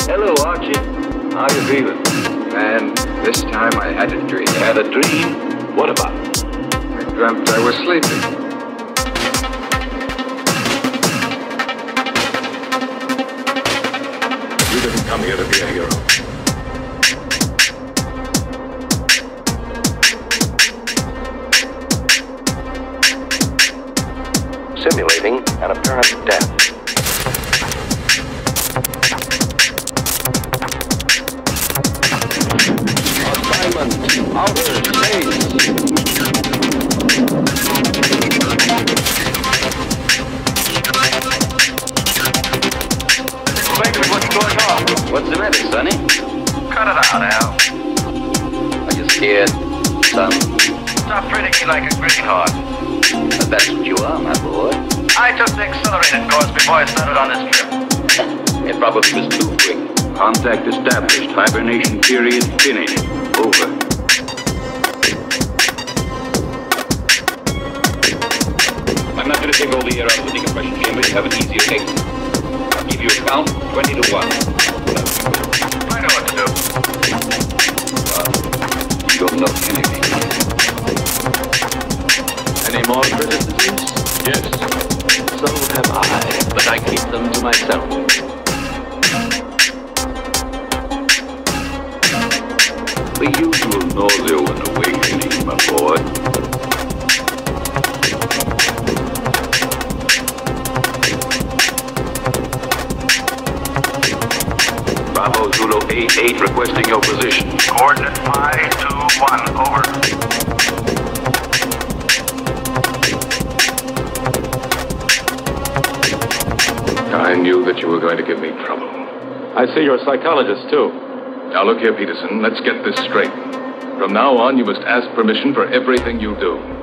Hello, Archie. How you feeling? Man, this time I had a dream. You had a dream? What about? I dreamt I was sleeping. You didn't come here to be a hero. Simulating an apparent death. Assignment, outer space. Inspector, what's going on? What's the matter, Sonny? Cut it out, Al. Are you scared, son? Stop treating me like a greenhorn. But that's what you are, my boy. I took the accelerated course before I started on this trip. It probably was too quick. Contact established. Hibernation period finished. Over. I'm not going to take all the air out of the decompression chamber. You have an easier exit. I'll give you a count, 20 to 1. I know what to do. You don't know anything. Any more criticisms? Yes. So have I, but I keep them to myself. The usual nausea and awakening, my boy. Bravo Zulu 88 requesting your position. Coordinate 521, over. I knew that you were going to give me trouble. I see you're a psychologist, too. Now look here, Peterson, let's get this straight. From now on, you must ask permission for everything you do.